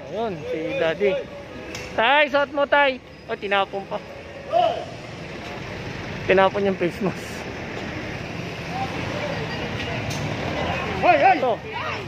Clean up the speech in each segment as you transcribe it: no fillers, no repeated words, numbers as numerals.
Ayun, si Daddy. Tay, suot mo tay. O, tinapon pa. Tinapon yung face mask. Hoy, hoy! Ito.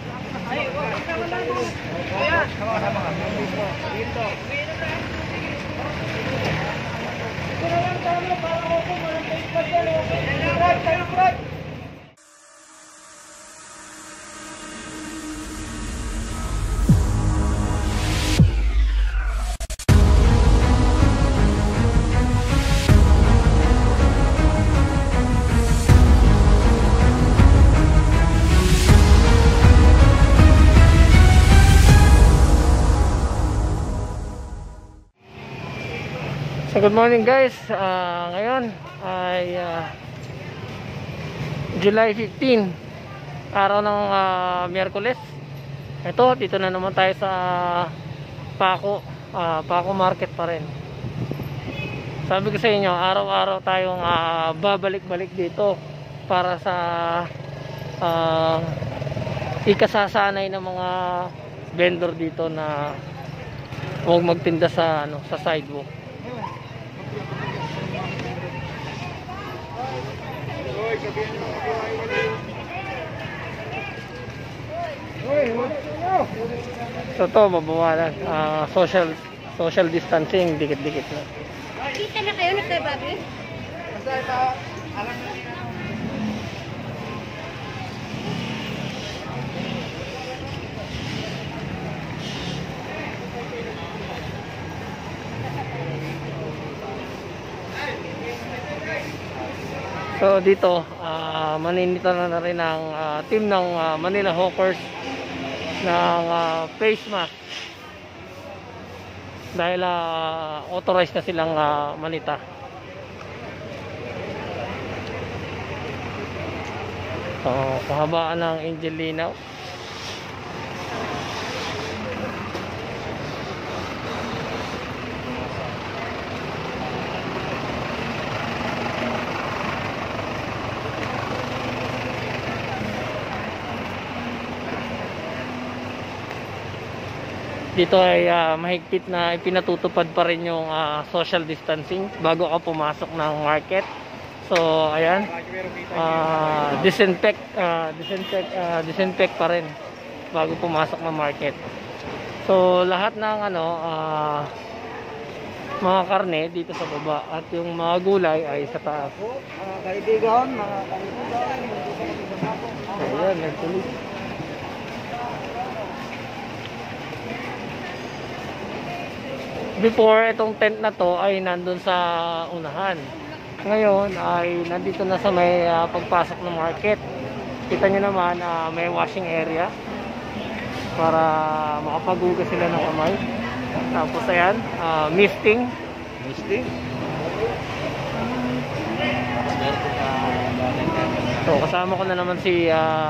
So good morning guys, ngayon ay July 15, araw ng Miyerkules. Ito, dito na naman tayo sa Paco, Paco Market pa rin. Sabi ko sa inyo, araw-araw tayong babalik-balik dito para sa ikasasanay ng mga vendor dito na huwag magtinda sa sa sidewalk. So to, mabawalan. Social distancing, dikit-dikit na. Kita na kayo, Mr. Bobby? So dito, maninita na rin ang team ng Manila Hawkers ng face mask dahil authorized na silang manita. So kahabaan ng Angel Linaw. Dito ay mahigpit na ipinatutupad pa rin yung social distancing bago ka pumasok ng market. So ayan, disinfect pa rin bago pumasok ng market. So lahat ng mga karne dito sa baba at yung mga gulay ay sa taas. Kaibigan, mga kaibigan, Ayan, nagtuloy. Before, itong tent na to ay nandun sa unahan. Ngayon ay nandito na sa may pagpasok ng market. Kita nyo naman, may washing area para makapaghugas sila ng kamay. Tapos ayan, misting. So kasama ko na naman si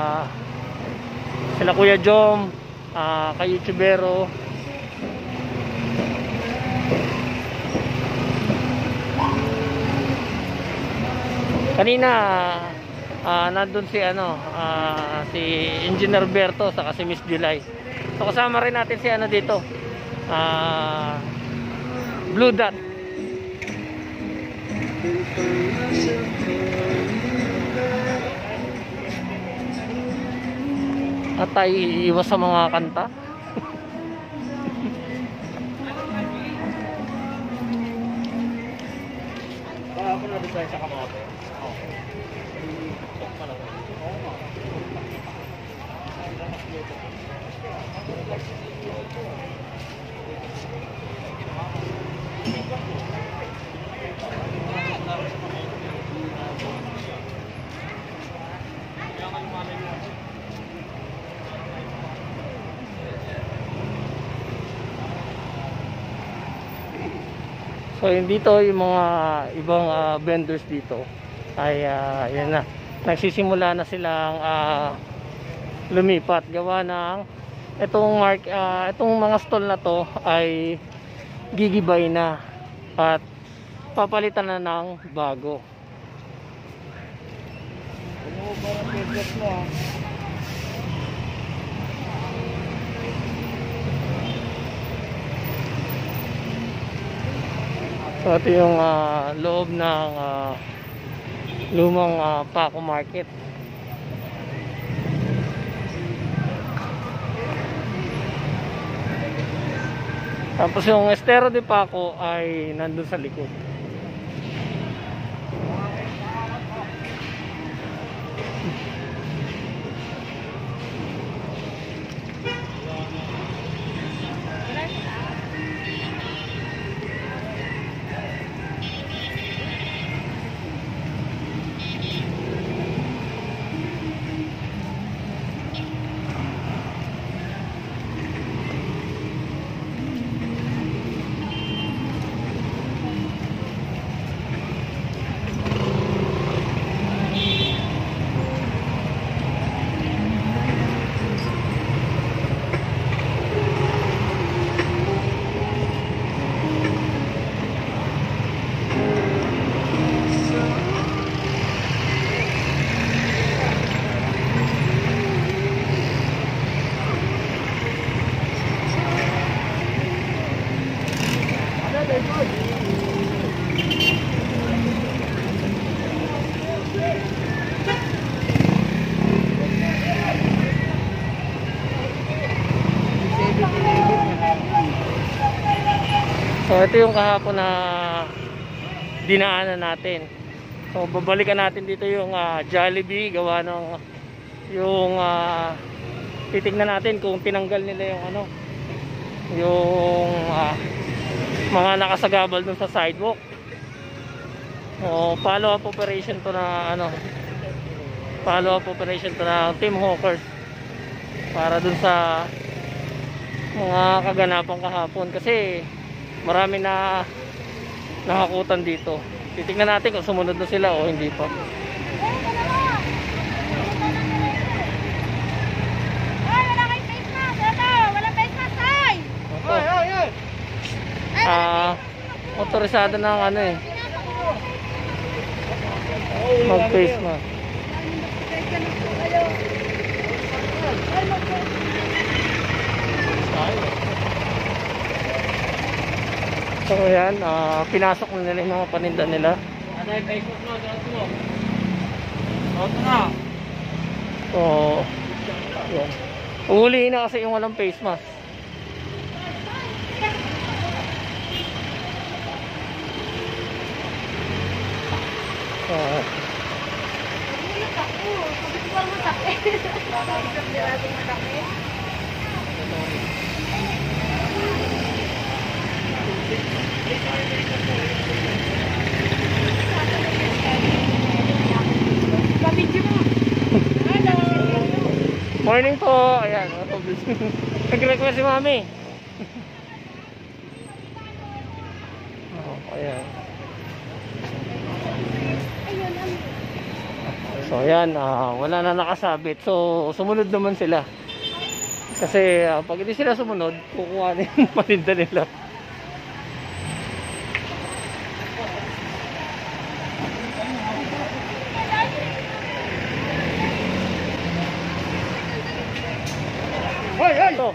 sila Kuya Jom, kay YouTubero. Kanina nandun si si Engineer Berto saka si Miss July. So kasama rin natin si dito. Blue Dot. At tayo iiwas sa mga kanta. Ako na design sa kamote. So dito yung mga ibang vendors dito ay yan na, nagsisimula na silang lumipat gawa ng itong mga stall na to ay gigibay na at papalitan na ng bago. So ito yung loob ng lumang Paco Market. Tapos yung Estero de Paco ay nandun sa likod. So ito yung kahapon na dinaanan natin. So babalikan natin dito yung Jollibee, gawa ng yung titignan natin kung tinanggal nila yung ano, yung mga nakasagabal dun sa sidewalk. So follow up operation to na ano, follow up operation to na Team Hawkers para dun sa mga kaganapan kahapon, kasi marami na nakakutan dito. Titignan natin kung sumunod na sila o hindi pa. Ay, wala kayong face mask. Ito, walang face mask. Ay! Otorisado ng ano eh, mag face mask. So yan, pinasok na nila yung mga paninda nila. Ano yung Facebook mo? Auto na. So yan, uhulihin na kasi yung walang face mask. So, morning po. Ayan, nag-request si Mami. Ayan. So ayan, wala na nakasabit. So sumunod naman sila. Kasi pag hindi sila sumunod, kukuha na yung paninda nila. Hoy, hoy! So,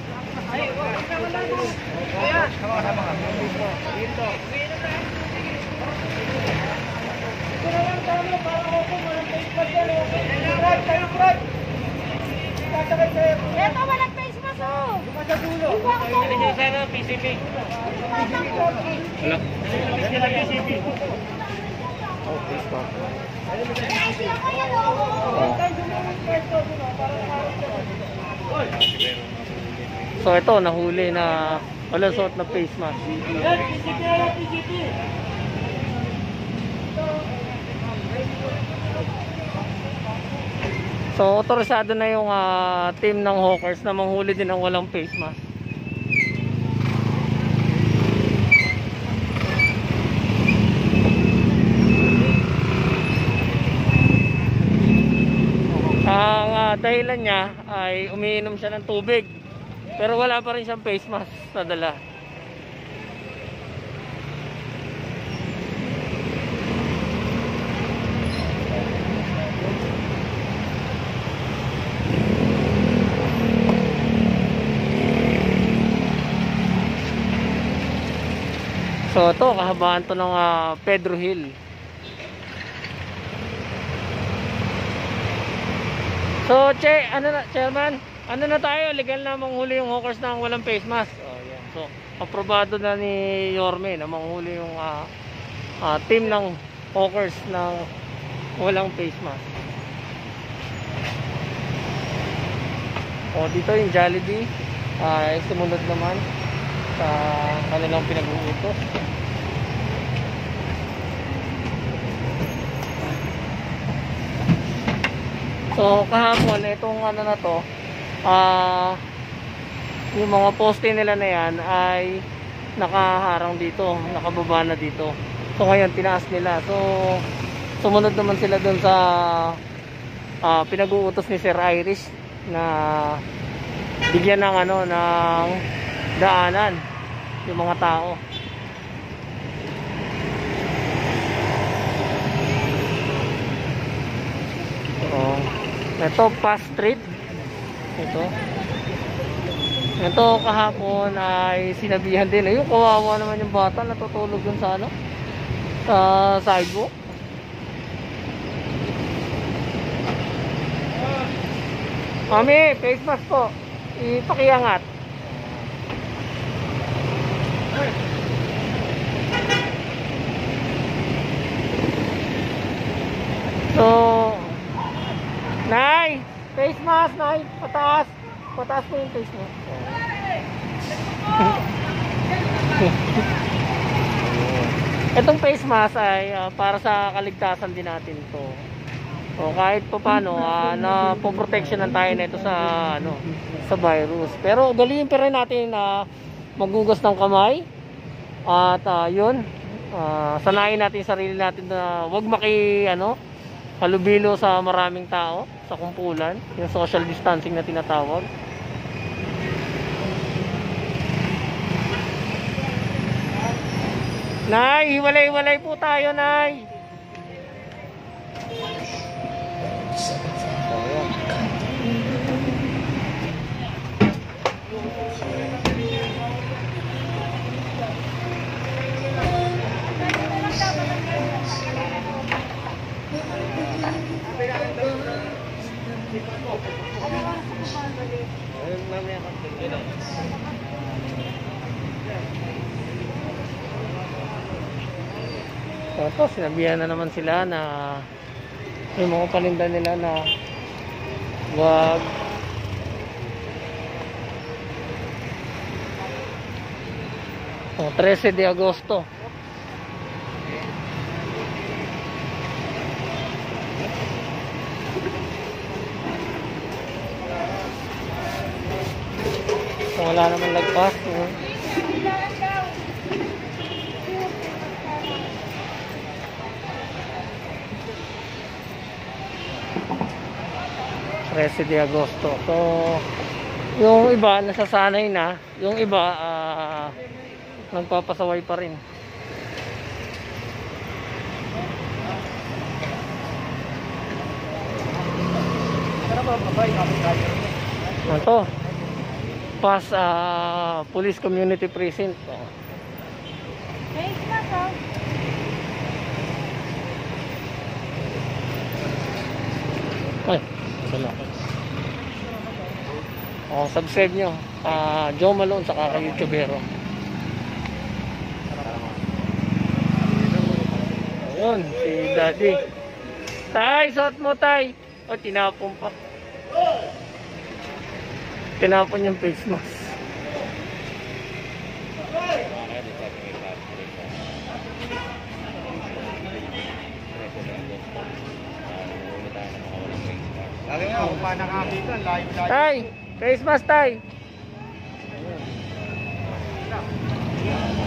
Ito, walang face mask. Ano nyo sana, PCP? Wala. PCP. okay, stop. So ito, nahuli na wala suot na face mask. So otorisado na yung team ng Hawkers na manghuli din ng walang face mask. Ang dahilan niya ay umiinom siya ng tubig, pero wala pa rin siyang face mask na dala. So So ito, kahabaan to ng Pedro Hill. So Chairman, ano na tayo, legal na manghuli yung hawkers ng walang face mask. Oh, yan. So aprobado na ni Yorme na manghuli yung team ng hawkers ng walang face mask. O dito yung Jollibee ay sumunod naman sa kanilang pinag-uutos. So kahapon itong ano na to, yung mga poste nila na yan ay nakaharang dito, nakababa na dito. So ngayon tinaas nila. So sumunod naman sila dun sa pinag-uutos ni Sir Irish na bigyan ng ano, ng daanan yung mga tao. Ito Pass Street. Ito kahapon ay sinabihan din. Ayun, kawawa naman yung bata, natutulog dun sa ano, sa sidewalk. Mami, face mask po. Ipakiangat. So, Nay, face mask, Nay, pataas. Pataas po yung face mask. Itong face mask ay para sa kaligtasan din natin to. O kahit pa paano na po-protectionan tayo nito sa ano, sa virus. Pero galing pa rin natin na maghugas ng kamay. At yun, sanayin natin sarili natin na wag halubilo sa maraming tao, sa kumpulan, yung social distancing na tinatawag. Nay, hiwalay-hiwalay po tayo, Nay. Tapos sinabihan na naman sila na yung mga paninda nila na wag o 13 de Agosto. So, wala naman lagpas. De Agosto. So yung iba nasasanay na, yung iba nagpapasaway pa rin. Ito Pass Police Community Precinct. Ay, wala. Subscribe nyo Joe Malone sa kaka-YouTubero. Ayun, si Daddy. Tay, suot mo, Tay. O, tinapon pa. Tinapon yung face mask. Lagi nga, kung paano nakakitan, layo-layo. Tay, face mask, Tay.